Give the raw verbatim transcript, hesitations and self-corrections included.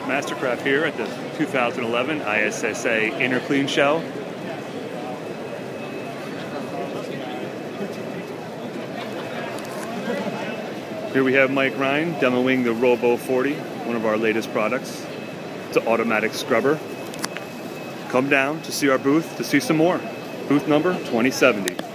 Mastercraft here at the two thousand eleven I S S A Interclean show. Here we have Mike Ryan demoing the Robo forty, one of our latest products. It's an automatic scrubber. Come down to see our booth to see some more. Booth number twenty seventy.